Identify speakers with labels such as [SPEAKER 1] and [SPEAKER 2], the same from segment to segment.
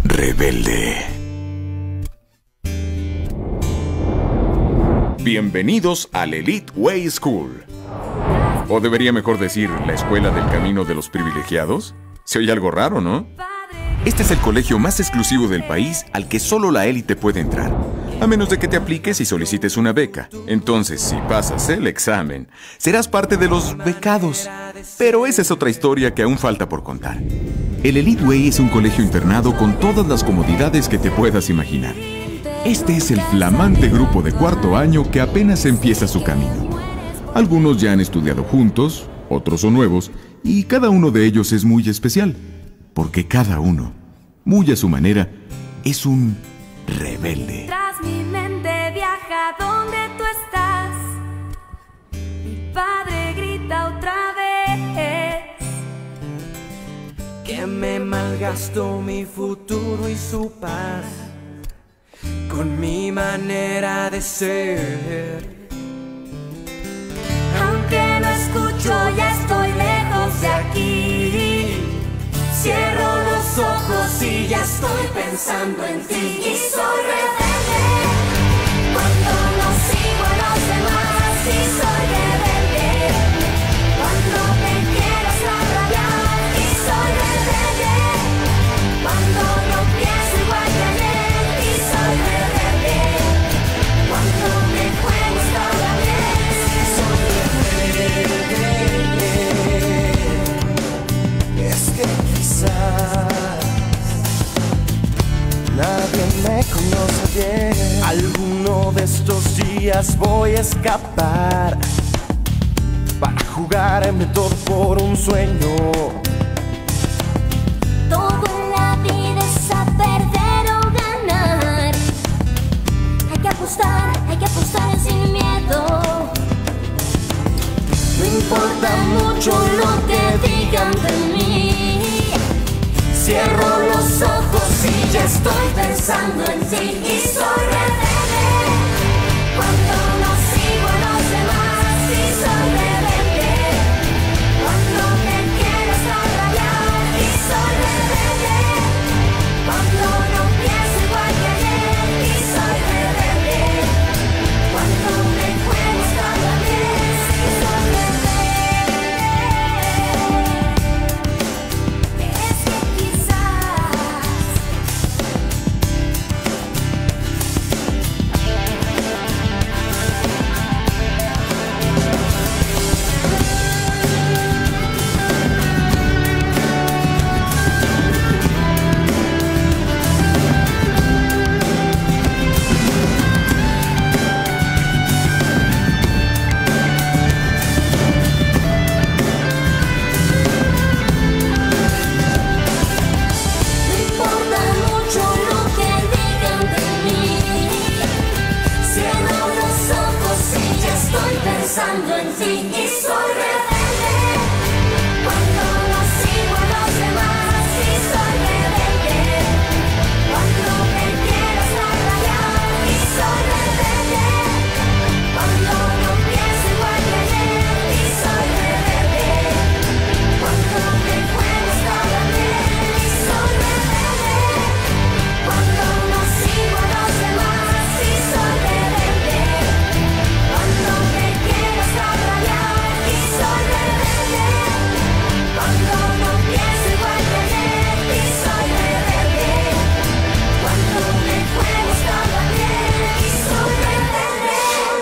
[SPEAKER 1] rebelde. Bienvenidos al Elite Way School. O debería mejor decir, la escuela del camino de los privilegiados. Se oye algo raro, ¿no? Este es el colegio más exclusivo del país al que solo la élite puede entrar. A menos de que te apliques y solicites una beca. Entonces, si pasas el examen, serás parte de los becados. Pero esa es otra historia que aún falta por contar. El Elite Way es un colegio internado con todas las comodidades que te puedas imaginar. Este es el flamante grupo de cuarto año que apenas empieza su camino. Algunos ya han estudiado juntos, otros son nuevos, y cada uno de ellos es muy especial, porque cada uno, muy a su manera, es un rebelde.
[SPEAKER 2] Tras mi mente viaja donde tú estás. Mi padre grita otra vez
[SPEAKER 3] que me malgastó mi futuro y su paz con mi manera de ser.
[SPEAKER 2] Aunque no escucho, ya estoy lejos de aquí. Cierro los ojos y ya estoy pensando en ti. Y soy rebelde cuando no sigo a los demás. Y soy rebelde cuando me quieres rabiar. Y soy rebelde cuando no pienso igual que ayer. Y soy rebelde cuando me juego todo bien. Y soy rebelde.
[SPEAKER 3] Es que quizás nadie me conoce bien. Alguno de estos días voy a escapar para jugarme todo por un sueño.
[SPEAKER 2] Todo en la vida es a perder o ganar. Hay que apostar sin miedo. No importa mucho lo que digan de mí. Cierro los ojos y ya estoy pensando en ti. Y soy rebelde cuando no sigo a los demás. Y soy rebelde cuando me quieres rabiar. Y soy rebelde cuando no pienso igual que ayer. Y soy rebelde cuando me juego todo bien. Y soy rebelde. Es que quizás no importa mucho lo que digan de mí. Cierro los ojos y ya estoy pensando en ti. Y soy rebelde cuando no sigo a los demás. Y soy rebelde cuando me quieres rabiar. Y soy rebelde cuando no pienso igual que ayer. Y soy rebelde cuando me juego todo bien. Y soy rebelde cuando no sigo a los demás. Y soy rebelde cuando me quieres rabiar. Y soy rebelde cuando no pienso igual que ayer. Y soy rebelde cuando me juego todo bien. Y soy rebelde.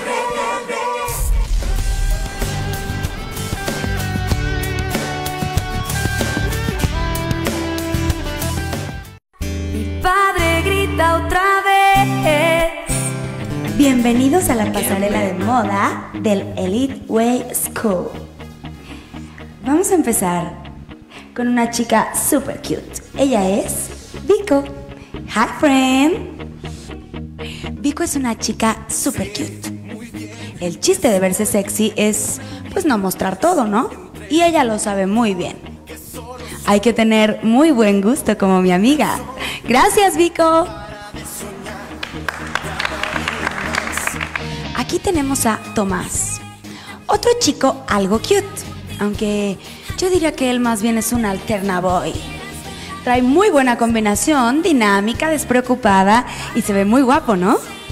[SPEAKER 2] Mi padre grita otra vez.
[SPEAKER 4] Bienvenidos a la pasarela de moda del Elite Way School. Vamos a empezar con una chica super cute. Ella es Vico. Hi, friend. Vico es una chica super cute. El chiste de verse sexy es, pues, no mostrar todo, ¿no? Y ella lo sabe muy bien. Hay que tener muy buen gusto como mi amiga. Gracias, Vico. Aquí tenemos a Tomás, otro chico algo cute, aunque yo diría que él más bien es un alterna boy. Trae muy buena combinación, dinámica, despreocupada y se ve muy guapo, ¿no?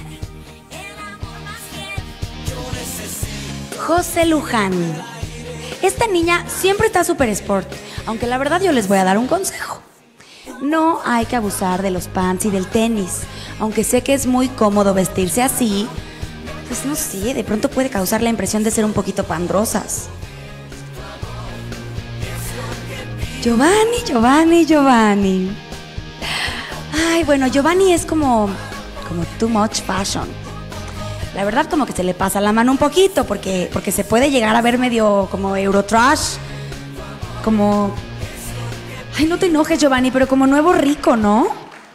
[SPEAKER 4] José Luján. Esta niña siempre está súper sport, aunque la verdad yo les voy a dar un consejo. No hay que abusar de los pants y del tenis, aunque sé que es muy cómodo vestirse así, pues no sé, de pronto puede causar la impresión de ser un poquito pandrosas. Giovanni. Ay, bueno, Giovanni es como too much fashion. La verdad como que se le pasa la mano un poquito porque se puede llegar a ver medio como Eurotrash. Como... Ay, no te enojes, Giovanni, pero como nuevo rico, ¿no?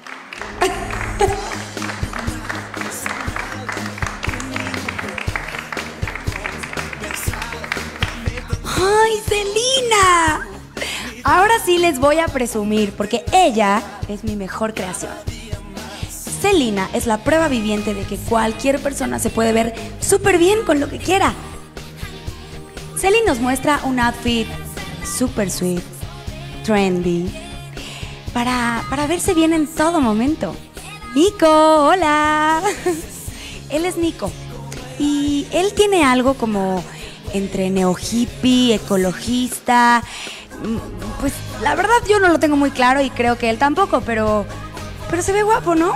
[SPEAKER 4] ¡Ay, Selena! Ahora sí les voy a presumir porque ella es mi mejor creación. Selena es la prueba viviente de que cualquier persona se puede ver súper bien con lo que quiera. Selena nos muestra un outfit súper sweet, trendy, para verse bien en todo momento. Nico, hola. Él es Nico y él tiene algo como entre neo hippie, ecologista. Pues la verdad yo no lo tengo muy claro y creo que él tampoco, pero se ve guapo, ¿no?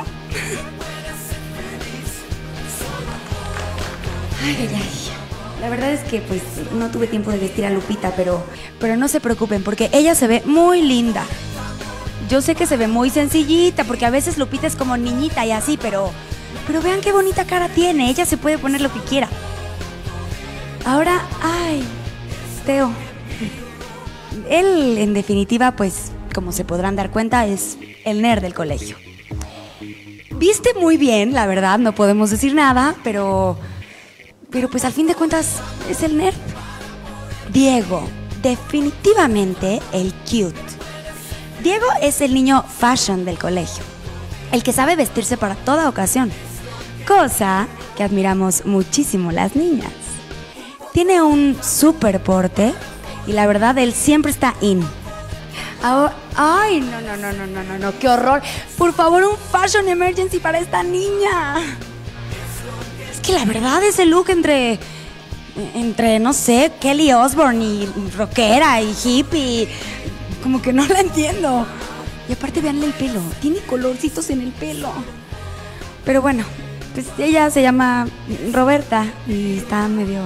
[SPEAKER 4] Ay. La verdad es que pues no tuve tiempo de vestir a Lupita, pero no se preocupen porque ella se ve muy linda. Yo sé que se ve muy sencillita porque a veces Lupita es como niñita y así, pero vean qué bonita cara tiene. Ella se puede poner lo que quiera. Ahora, Teo. Él, en definitiva, pues, como se podrán dar cuenta, es el nerd del colegio. Viste muy bien, la verdad, no podemos decir nada, pero pues al fin de cuentas es el nerd. Diego, definitivamente el cute. Diego es el niño fashion del colegio, el que sabe vestirse para toda ocasión, cosa que admiramos muchísimo las niñas. Tiene un súper porte y la verdad él siempre está in. Ay, no, qué horror. Por favor, un fashion emergency para esta niña. Es que la verdad ese look entre no sé, Kelly Osbourne y rockera y hippie, como que no la entiendo. Y aparte veanle el pelo, tiene colorcitos en el pelo. Pero bueno, pues ella se llama Roberta y está medio...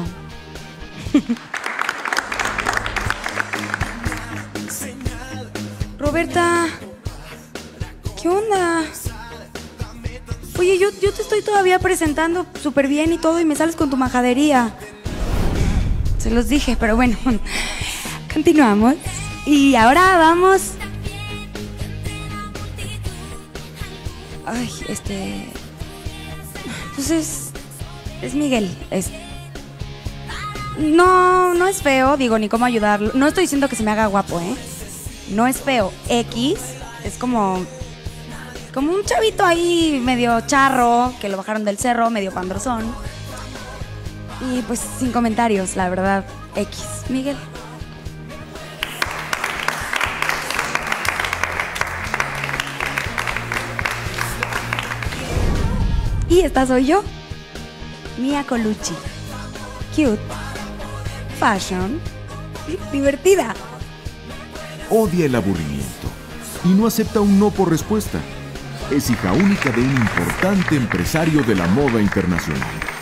[SPEAKER 4] Roberta, ¿qué onda? Oye, yo te estoy todavía presentando súper bien y todo y me sales con tu majadería. Se los dije, pero bueno, continuamos. Y ahora vamos... Ay, pues es Miguel, No es feo, digo, ni cómo ayudarlo. No estoy diciendo que se me haga guapo, ¿eh? No es feo. X es como un chavito ahí medio charro, que lo bajaron del cerro, medio pandrosón. Y pues sin comentarios, la verdad. X. Miguel. Y esta soy yo, Mia Colucci. Cute, fashion, divertida.
[SPEAKER 1] Odia el aburrimiento y no acepta un no por respuesta. Es hija única de un importante empresario de la moda internacional.